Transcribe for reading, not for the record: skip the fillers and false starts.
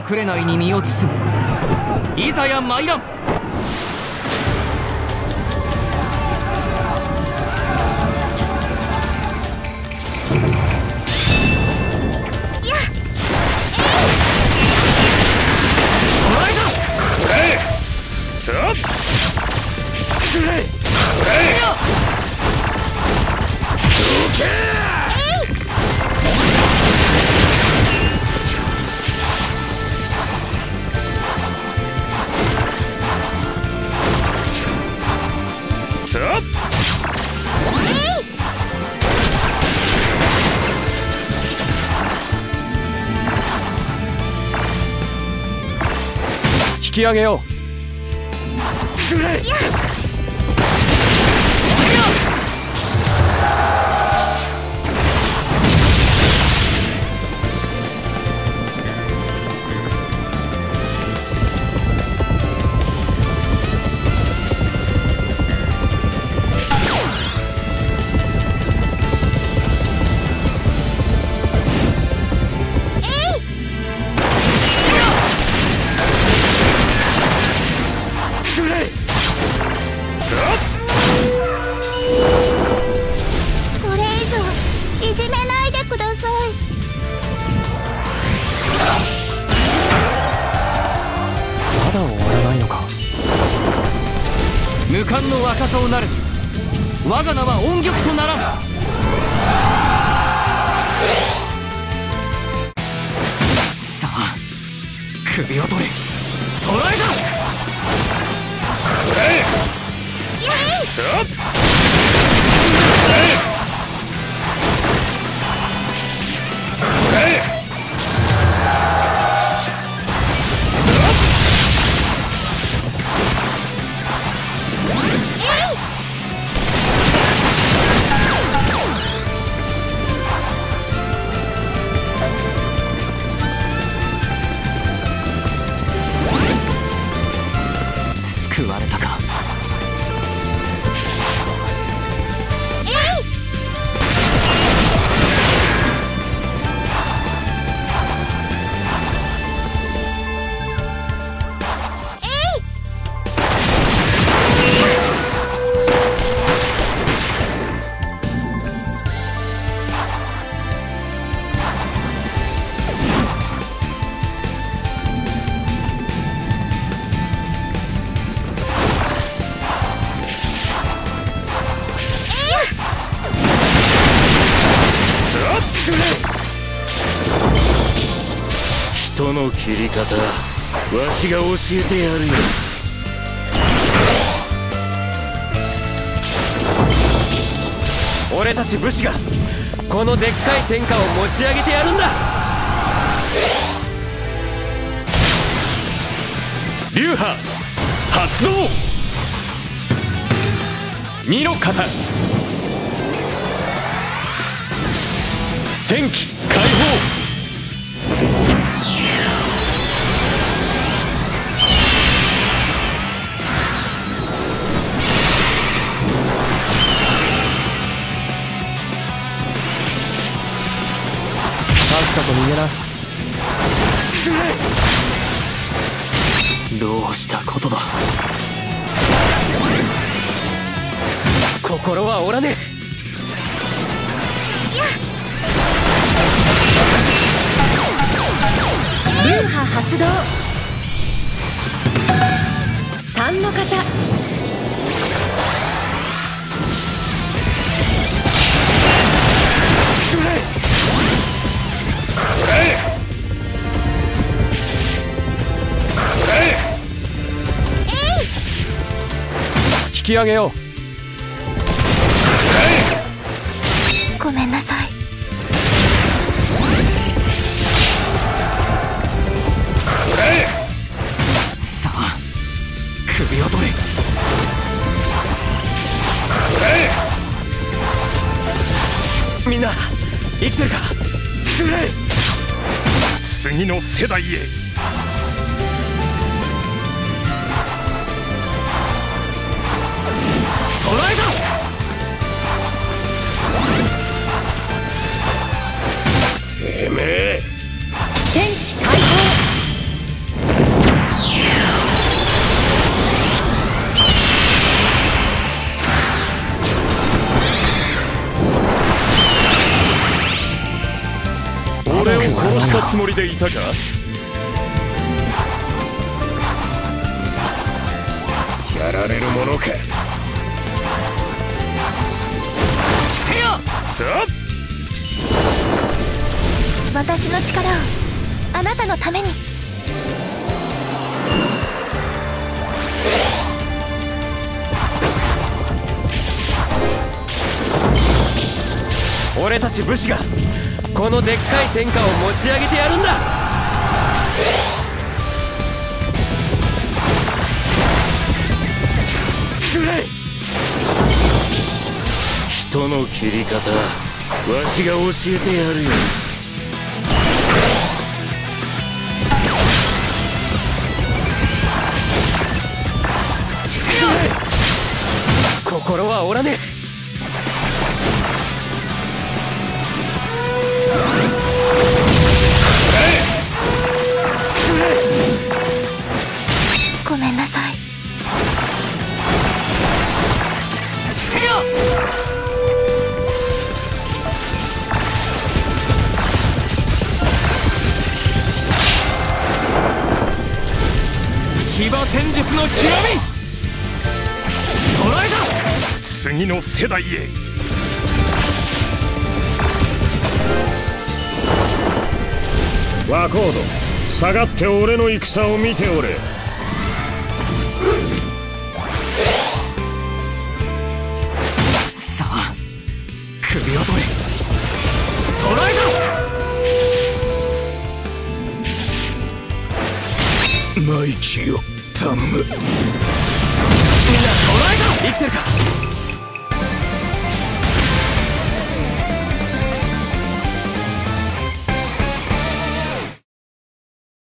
隠れないに身を包む。いざや参らん。 引き上げよう。 無冠の若さをなる。我が名は音玉とならん。さあ首を取れ。捕らえた。救われたか。 人の切り方、わしが教えてやるよ。 俺たち武士がこのでっかい天下を持ち上げてやるんだ。流派発動。二の型戦機解放。さっさと逃げな。 どうしたことだ。 心は折らねえ。流派発動。三の型。 引き上げよう。 ごめんなさい。 さあ首を取れ。 みんな生きてるか。 次の世代へ。 捕らえた。 てめえ。 戦機解放。 俺を殺したつもりでいたか。やられるものか。 せよ。 私の力をあなたのために。 俺たち武士がこのでっかい天下を持ち上げてやるんだ。 人の切り方わしが教えてやるよ。 心は折らねえ。 ごめんなさい。 せよ。騎馬戦術の極み。捕らえた。 次の世代へ。ワコード、下がって俺の戦を見ておれ。 さあ首を取れ。捕らえた。マイキーを頼む。みんな捕らえた。 生きてるか。